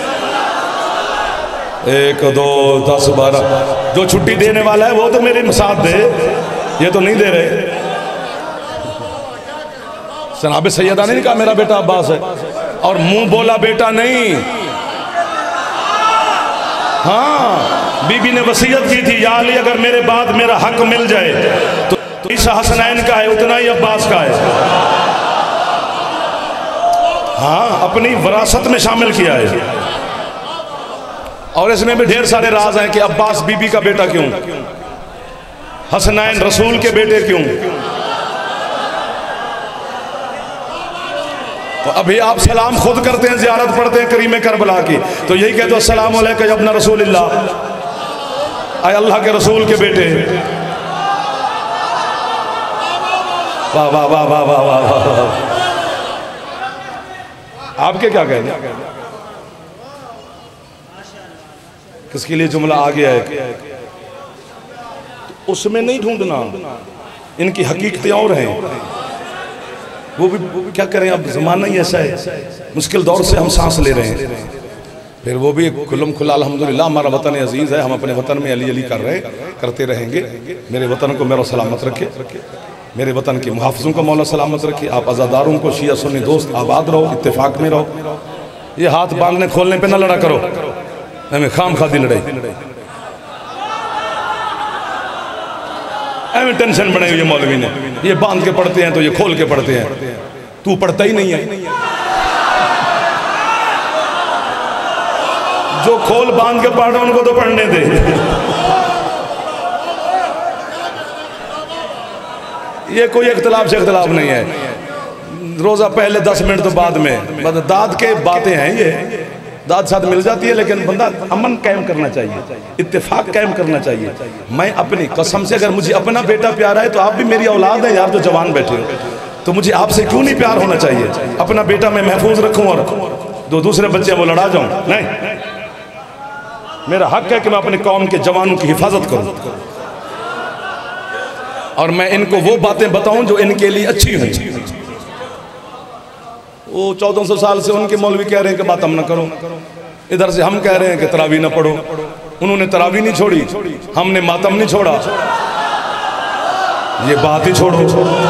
एक दो दस बारह, जो छुट्टी देने वाला है वो तो मेरे साथ दे, ये तो नहीं दे रहे। जनाब सैयदा ने नहीं कहा मेरा बेटा अब्बास है, और मुंह बोला बेटा नहीं। हाँ, बीबी ने वसीयत की थी, या अली अगर मेरे बाद मेरा हक मिल जाए तो ईसा हसनैन का है उतना ही अब्बास का है। हाँ, अपनी विरासत में शामिल किया है। और इसमें भी ढेर सारे राज हैं कि अब्बास बीबी का बेटा क्यों, हसनैन रसूल के बेटे क्यों। तो अभी आप सलाम खुद करते हैं, ज़ियारत पढ़ते हैं करीम करबला की, तो यही कहते हो अस्सलाम अलैका या इब्न रसूलिल्लाह, आए अल्लाह के रसूल के बेटे। वाह वाह वाह वाह वाह वाह वाह। आपके क्या कहेंगे, किसके लिए जुमला आ गया है? उसमें नहीं ढूंढना, इनकी हकीकतें और हैं। वो भी, वो भी क्या करें, अब ज़माना ही ऐसा है, मुश्किल दौर से हम सांस ले रहे हैं। फिर वो भी खुल्लम खुला अल्हम्दुलिल्लाह हमारा वतन अजीज़ है, हम अपने वतन में अली अली कर रहे करते रहेंगे। मेरे वतन को मेरा सलामत रखे, मेरे वतन के मुहाफ़िज़ों को मौला सलामत रखे। आप आज़ादारों को शिया सुन्नी दोस्त आबाद रहो, इत्तेफाक में रहो। ये हाथ बांधने खोलने पे ना लड़ा करो, हमें खाम खादी लड़ाई, हमें टेंशन बनाई हुई है मौलवी ने, ये बांध के पढ़ते हैं तो ये खोल के पढ़ते हैं, तू पढ़ता ही नहीं है। जो खोल बांध के पढ़ रहे उनको तो पढ़ने दे। ये कोई इख्तलाफ से इख्तलाफ नहीं है, रोजा पहले दस मिनट तो बाद में, मतलब दाद के बातें हैं ये, दाद साथ मिल जाती है, लेकिन बंदा अमन कायम करना चाहिए, इत्तेफाक कायम करना चाहिए। मैं अपनी कसम से, अगर मुझे अपना बेटा प्यारा है तो आप भी मेरी औलाद है यार, जो जवान बैठे हो, तो मुझे आपसे क्यों नहीं प्यार होना चाहिए? अपना बेटा मैं महफूज रखूं और दो दूसरे बच्चे वो लड़ा जाऊं? नहीं, मेरा हक है कि मैं अपने कौम के जवानों की हिफाजत करूं और मैं इनको वो बातें बताऊं जो इनके लिए अच्छी हों। वो चौदह सौ साल से उनके मौलवी कह रहे हैं कि बात हम ना करो, इधर से हम कह रहे हैं कि तरावी ना पढ़ो। उन्होंने तरावी नहीं छोड़ी, हमने मातम नहीं छोड़ा, ये बात ही छोड़ो।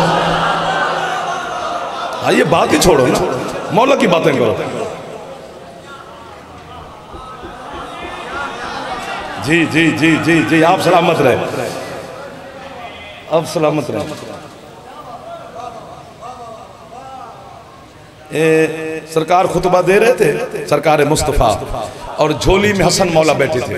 हाँ, ये बात ही छोड़ो ना, मौला की बातें करो। जी जी जी जी जी आप सलामत रहे, अब सलामत रहे। ए, सरकार खुतबा दे रहे थे, सरकार मुस्तफ़ा, और झोली में हसन मौला बैठे थे।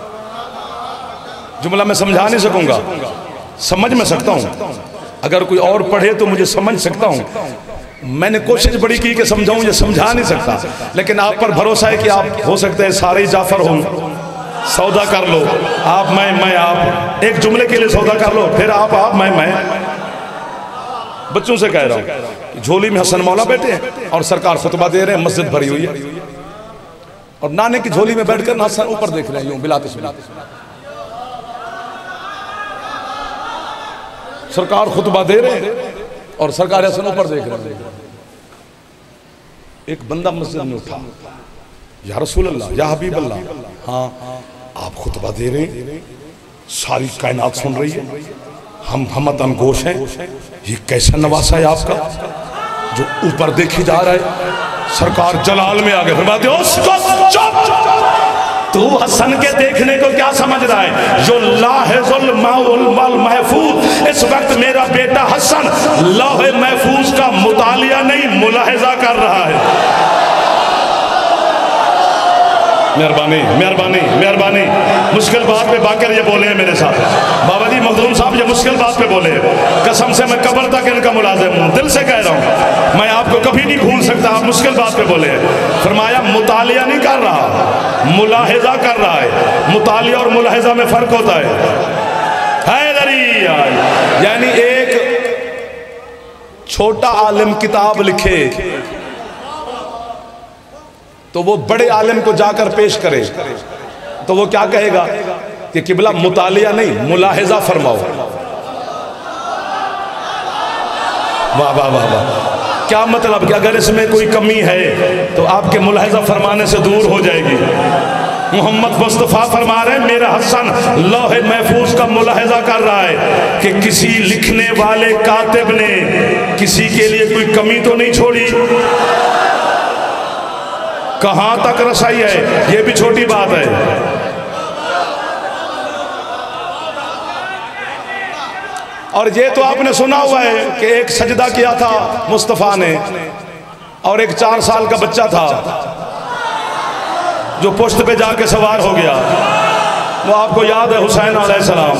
जुमला मैं समझा नहीं सकूंगा, समझ में सकता हूं, अगर कोई और पढ़े तो मुझे समझ सकता हूं। मैंने कोशिश बड़ी की कि समझाऊं, ये समझा नहीं सकता, लेकिन आप पर भरोसा है कि आप हो सकते हैं सारे जाफर हो, सौदा कर लो, आप मैं मैं आप, एक जुमले के लिए सौदा कर लो, फिर आप आप मैं मैं। बच्चों से कह रहा हूं, झोली में हसन मौला बैठे हैं और सरकार खुतबा दे रहे हैं, मस्जिद भरी हुई है, और नाने की झोली में बैठकर हसन ऊपर देख रहे हैं यूं बिलाते सुनाते। सरकार खुतबा दे रहे हैं और सरकार हसन ऊपर देख रहे हैं। एक बंदा मस्जिद में उठा, या रसूल अल्लाह, या हबीब अल्लाह, हाँ आप खुतबा दे रहे हैं, सारी कायनात सुन रही है, हम हमतन गोश हैं, ये कैसा नवासा है आपका जो ऊपर देखी जा रहा है। सरकार जलाल में आ गए, फरमाते हो तू हसन के देखने को क्या समझ रहा है, जो लाहिजुल माउल महफूज, इस वक्त मेरा बेटा हसन लौहे महफूज का मुतालिया नहीं मुलाहिजा कर रहा है। मेहरबानी मेहरबानी मेहरबानी, मुश्किल बात पे बाकर ये बोले हैं मेरे साथ, बाबा जी मखदूम साहब ये मुश्किल बात पे बोले, कसम से मैं कब्र तक इनका मुलाजिम हूँ, दिल से कह रहा हूँ, मैं आपको कभी नहीं भूल सकता, आप मुश्किल बात पे बोले। फरमाया मुतालिया नहीं कर रहा, मुलाहिजा कर रहा है। मुतालिया और मुलाहिजा में फर्क होता है, यानी एक छोटा आलिम किताब लिखे तो वो बड़े आलिम को जाकर पेश करे तो वो क्या कहेगा कि किबला मुतालिया नहीं मुलाहिजा फरमाओ। वाह वाह वाह वाह, क्या मतलब कि अगर इसमें कोई कमी है तो आपके मुलाहिजा फरमाने से दूर हो जाएगी। मोहम्मद मुस्तफ़ा फरमा रहे हैं, मेरा हसन लौहे महफूज का मुलाहिजा कर रहा है कि किसी लिखने वाले कातिब ने किसी के लिए कोई कमी तो नहीं छोड़ी। कहां तक रसाई है ये भी छोटी बात है। और ये तो आपने सुना हुआ है कि एक सजदा किया था मुस्तफ़ा ने और एक चार साल का बच्चा था जो पुश्त पे जाके सवार हो गया, वो आपको याद है, हुसैन अलैहिस्सलाम।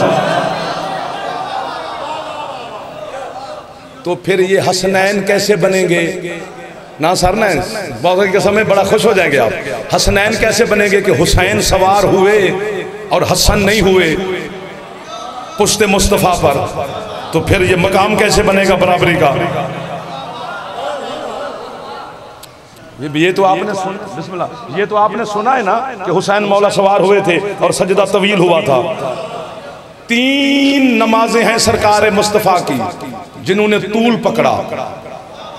तो फिर ये हसनैन कैसे बनेंगे ना सरनैन, बहुत के समय बड़ा खुश हो जाएंगे आप। हसनैन कैसे बनेंगे कि हुसैन सवार हुए और हसन नहीं हुए पुश्ते मुस्तफ़ा पर, तो फिर ये मकाम कैसे बनेगा बराबरी का। ये ये तो आपने सुना, बिस्मिल्लाह, ये तो आपने सुना है ना कि हुसैन मौला सवार हुए थे और सजदा तवील हुआ था। तीन नमाजें हैं सरकार मुस्तफ़ा की जिन्होंने तूल पकड़ा,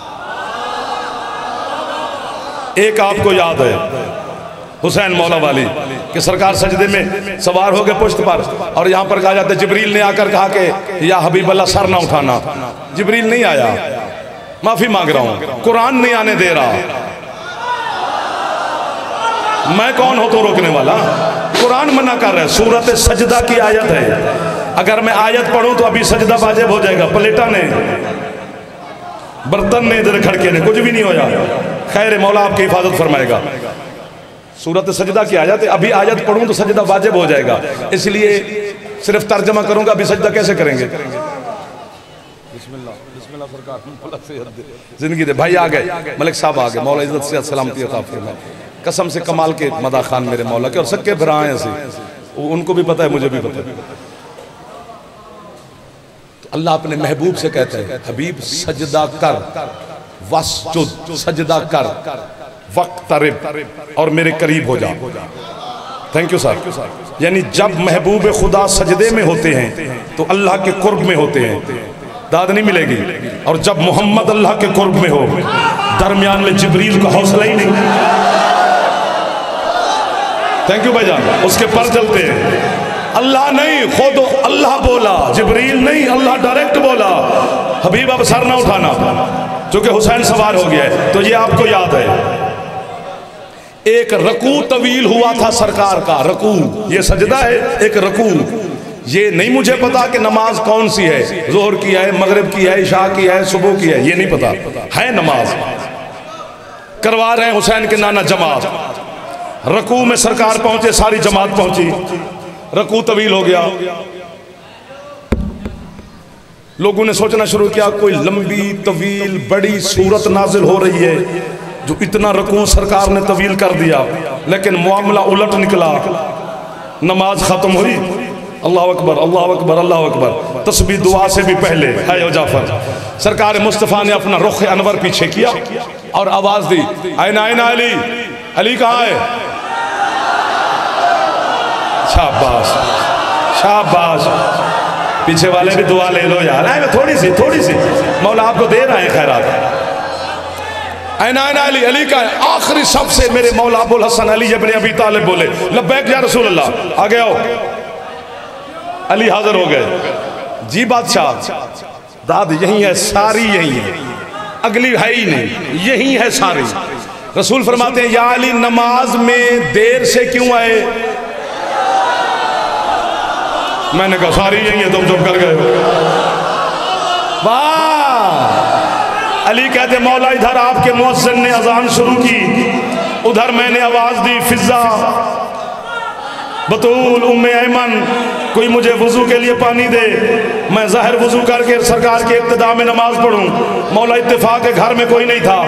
एक आपको याद है हुसैन मौला वाली कि सरकार सजदे में सवार हो गए पुश्त पर, और यहाँ पर कहा जाता है जिब्रील ने आकर कहा कि या हबीब अल्लाह सर ना उठाना। जिब्रील नहीं आया, माफी मांग रहा हूँ, कुरान नहीं आने दे रहा। मैं कौन हो तो रोकने वाला? कुरान मना कर रहा है। सूरत सजदा की आयत है, अगर मैं आयत पढ़ूं तो अभी सजदा वाजिब हो जाएगा। प्लेटा ने, बर्तन ने, इधर खड़के ने, कुछ भी नहीं होया। खैर मौला आपकी हिफाजत फरमाएगा। सूरत सजदा की आयत है, अभी आयत पढ़ूं तो सजदा वाजिब हो जाएगा, इसलिए सिर्फ तर्जमा करूंगा। अभी सजदा कैसे करेंगे? बिस्मिल्लाह बिस्मिल्लाह सरकार जिंदगी दे। भाई आ गए, मलिक साहब आ गए, मौला इज्जत से सलामती अता फरमाए। कसम से कमाल के मदा खान मेरे मौला के, और सक्के भरा हैं ऐसे, उनको भी पता है, मुझे भी पता है। तो अल्लाह अपने महबूब से कहते हैं हबीब सजदा कर, वस्जुद, सजदा कर, वक्तरिब, और मेरे करीब हो जा। Thank you sir. यानी जब महबूब खुदा सजदे में होते हैं तो अल्लाह के कुर्ब में होते हैं, दाद नहीं मिलेगी। और जब मोहम्मद अल्लाह के कुर्ब में हो, दरमियान में जिब्रील का हौसला ही नहीं। थैंक यू भाईजान। उसके पर चलते हैं। अल्लाह नहीं, खुद अल्लाह बोला, जिब्रील नहीं, अल्लाह डायरेक्ट बोला हबीब अब सर ना उठाना, क्योंकि हुसैन सवार हो गया है। तो ये आपको याद है, एक रकू तवील हुआ था सरकार का, रकू, ये सजदा है, एक रकू। ये नहीं मुझे पता कि नमाज कौन सी है, जोहर की है, मगरिब की है, इशा की है, सुबह की है, ये नहीं पता है। नमाज करवा रहे हैं हुसैन के नाना जमात। रकू में सरकार पहुंचे, सारी जमात पहुंची, रकू तवील हो गया। लोगों ने सोचना शुरू किया कोई लंबी तवील बड़ी सूरत नाजिल हो रही है, जो इतना रकू सरकार ने तवील कर दिया। लेकिन मामला उलट निकला, नमाज खत्म हुई, अल्लाह अकबर अल्लाह अकबर अल्लाह अकबर, तस्बीह दुआ से भी पहले है ओ जाफर, सरकार मुस्तफ़ा ने अपना रुख अनवर पीछे किया और आवाज दी, आइना आइना अली, अली कहाँ है? शाबाश शाबाश, पीछे वाले भी दुआ ले लो यार, आए थोड़ी सी थोड़ी सी, मौला आपको दे रहा है खैरात। आइना आइना अली, अली का आखिरी शब्द से मेरे मौला अबुल हसन अली इब्न अबी तालिब बोले, लब्बैक या रसूल अल्लाह, आगे आओ। अली हाजिर हो गए। जी बादशाह, दाद यही है, सारी यही है, अगली है ही नहीं, यही है सारी। रसूल फरमाते हैं या अली नमाज में देर से क्यों आए? मैंने कहा सारी यही है, तुम चुप कर गए हो। वाह! अली कहते मौला इधर आपके मुअज्जिन ने अजान शुरू की, उधर मैंने आवाज दी, फिजा बतूल उम्मे ऐमन, कोई मुझे वजू के लिए पानी दे, मैं ज़ाहिर वजू करके सरकार के इब्तिदा में नमाज पढ़ूं। मौला इत्तेफाक के घर में कोई नहीं था,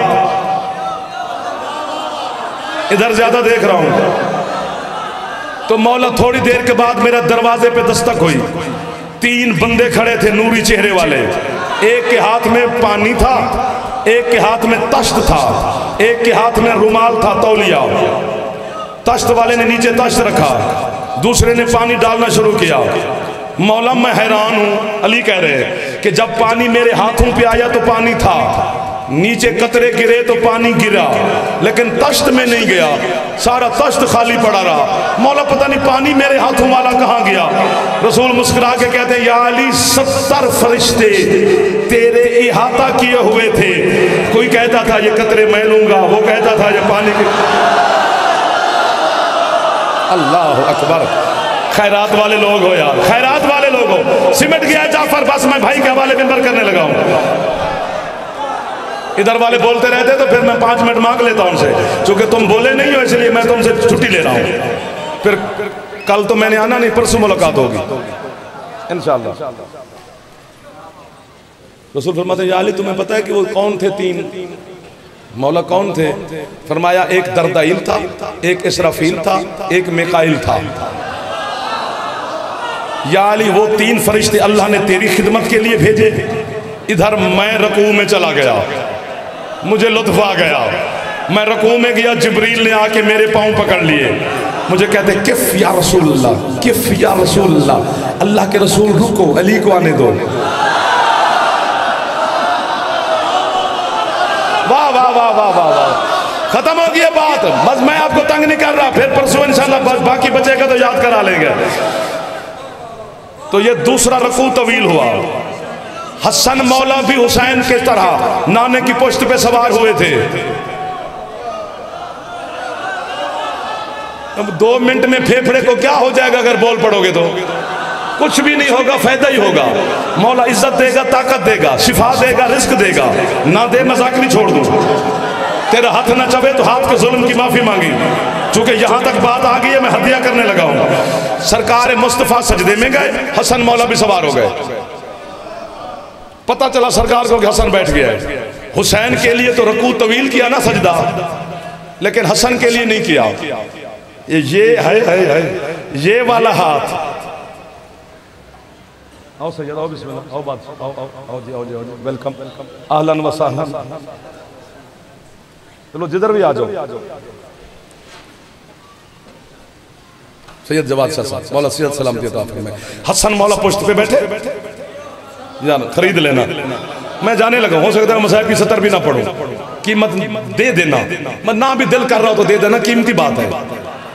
इधर ज्यादा देख रहा हूं। तो मौला थोड़ी देर के बाद मेरे दरवाजे पे दस्तक हुई। तीन बंदे खड़े थे नूरी चेहरे वाले, एक के हाथ में पानी था, एक के हाथ में तश्त था, एक के हाथ में रुमाल था, तौलिया। तश्त वाले ने नीचे तश्त रखा, दूसरे ने पानी डालना शुरू किया। मौला मैं हैरान हूं, अली कह रहे हैं कि जब पानी मेरे हाथों पे आया तो पानी था, नीचे कतरे गिरे तो पानी गिरा, लेकिन तश्त में नहीं गया, सारा तश्त खाली पड़ा रहा। मौला पता नहीं पानी मेरे हाथों वाला कहाँ गया। रसूल मुस्कुरा के कहते हैं या अली सत्तर फरिश्ते तेरे इहाता किए हुए थे, कोई कहता था ये कतरे मैं लूंगा, वो कहता था ये पानी की। अल्लाह अकबर, खैरात वाले लोग हो यार, खैरात वाले लोग हो। सिमट गया जाफर, बस मैं भाई के हवाले मिंबर करने लगा हूं। इधर वाले बोलते रहते तो फिर मैं पांच मिनट मांग लेता उनसे, क्योंकि तुम बोले नहीं हो इसलिए मैं तुमसे छुट्टी ले रहा हूं। फिर कल तो मैंने आना नहीं, परसों मुलाकात होगी इंशाअल्लाह। रसूल फरमाते हैं या अली तुम्हें पता है कि वो कौन थे तीन? मौला कौन थे? फरमाया एक दरदाइल था, एक इसराफील था, एक मिकाइल था। या अली वो तीन फरिश्ते अल्लाह ने तेरी खिदमत के लिए भेजे। इधर मैं रकू में चला गया, मुझे लुत्फ आ गया, मैं रकू में गया, जिब्रील ने आके मेरे पांव पकड़ लिए, मुझे कहते किफ या रसूलल्लाह, किफ या रसूलल्लाह, अल्लाह के रसूल रुको, अली को आने दो। वाह वाह वाह वाह वाह वाह, खत्म हो गई बात, बस मैं आपको तंग नहीं कर रहा, फिर परसों इंशाल्लाह बाकी बचेगा तो याद करा लेंगे। तो ये दूसरा रकू तवील हुआ। हसन मौला भी हुसैन के तरह नाने की पुश्त पे सवार हुए थे। अब दो मिनट में फेफड़े को क्या हो जाएगा अगर बोल पड़ोगे तो कुछ भी नहीं होगा, फायदा ही होगा। मौला इज्जत देगा, ताकत देगा, शिफा देगा, रिस्क देगा। ना दे मजाक नहीं छोड़ दूं, तेरा हाथ ना चबे तो हाथ के जुल्म की माफी मांगी। चूंकि यहां तक बात आ गई है, मैं हदिया करने लगा हूं। सरकार मुस्तफा सजदे में गए, हसन मौला भी सवार हो गए। पता चला सरकार को कि हसन बैठ गया है। हुसैन के लिए तो रकू तवील किया ना सजदा, लेकिन हसन के लिए नहीं किया। ये ये है, है, है ये वाला हाथ। आओ सैयद, आओ बिस्मिल्लाह, आओ बात, आओ आओ आओ जी, आओ जी, आओ जी, वेलकम, अहलन व सहलन। चलो जिधर भी आ जाओ। सैयद जवाद शाह साहब, मौला सैयद सलामती अता फरमाए। हसन मौला पुश्त पे बैठे, जाना खरीद लेना। मैं जाने लगा, हो सकता है मसाइब की सतर भी ना पढ़ूं, कीमत दे देना। मैं ना भी दिल कर रहा हो तो दे देना, कीमती बात है।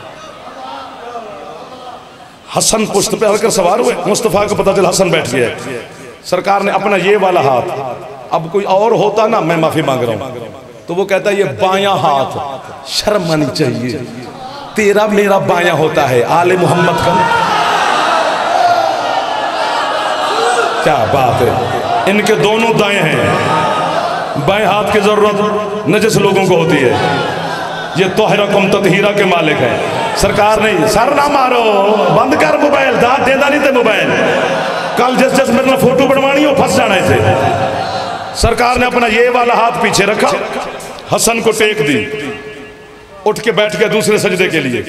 हसन पुश्त पे हलकर सवार हुए, मुस्तफा को पता चला हसन बैठ गया। सरकार ने अपना ये वाला हाथ, अब कोई और होता ना, मैं माफी मांग रहा हूं, तो वो कहता है ये बायां हाथ, शर्म आनी चाहिए, तेरा मेरा बायां होता है, आले मोहम्मद का। क्या बात है, इनके दोनों दाएं हैं। बाएं हाथ की जरूरत नजस लोगों को होती है। ये तोहरकुम ततहीरा के मालिक है। सरकार नहीं, सर ना मारो, बंद कर मोबाइल, दाद देदा नहीं थे मोबाइल। कल जिस जिस मेरे फोटो बनवानी हो फंस जाना थे। सरकार ने अपना ये वाला हाथ पीछे रखा, हसन को टेक दी, उठ के बैठ गया दूसरे सजदे के लिए।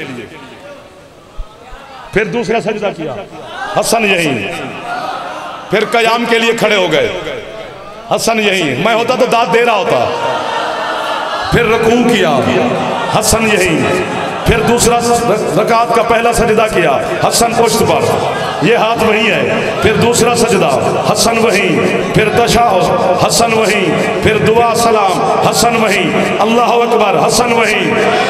फिर दूसरा सजदा किया हसन यही, फिर कयाम के लिए खड़े हो गए हसन यही। मैं होता तो दाद दे रहा होता। फिर रकू किया हसन यही, फिर दूसरा रकात का पहला सजदा किया हसन पुश्त पर, ये हाथ वही है। फिर दूसरा सजदा हसन वही, फिर तशahहुद हसन वही, फिर दुआ सलाम हसन वही, अल्लाह अकबर हसन वही।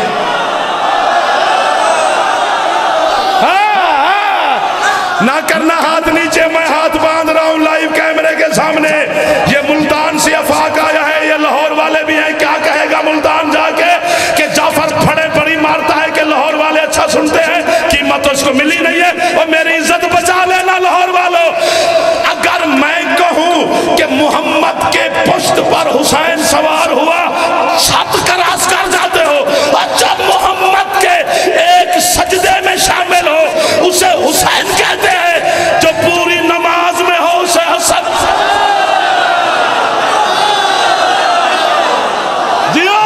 ना करना हाथ नीचे, मैं हाथ बांध रहा हूं लाइव कैमरे के सामने। ये मुल्तान से अफाक आया है, ये लाहौर वाले भी हैं। क्या कहेगा मुल्तान जाके कि जाफर फड़े पड़ी मारता है कि लाहौर वाले अच्छा सुनते हैं, कीमत तो उसको मिली नहीं है। और मेरी इज्जत बचा लेना लाहौर वालों। अगर मैं कहूं कि मोहम्मद के पुश्त पर हुसैन सवार हुआ, छत क्रॉस कर जाते हो। और जब मोहम्मद के एक सजदे में शामिल हो उसे हुसैन कहते हैं, जो पूरी नमाज में हो उसे हसन। जियो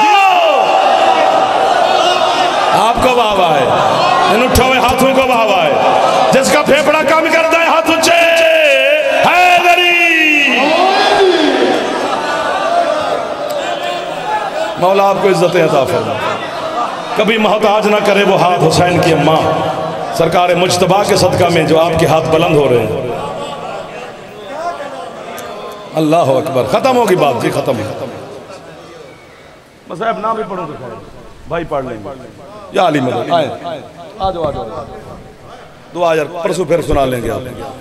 आपको वाह है, इन उठे हुए हाथों को वाह है। जिसका फेफड़ा काम करता है हाथ ऊंचे मौला आपको इज्जत अता फरमाए। कभी मोहताज ना करे वो हाथ हुसैन की अम्मा। सरकार मुज्तबा के सदका में जो आपके हाथ बुलंद हो रहे हैं, अल्लाह अकबर। खत्म होगी बात जी, खत्म ही। बस अब ना भी पढ़ो तो भाई पढ़ लेंगे। या अली मदद आए, आ जाओ आ जाओ, दुआ यार परसों फिर सुना लेंगे आप।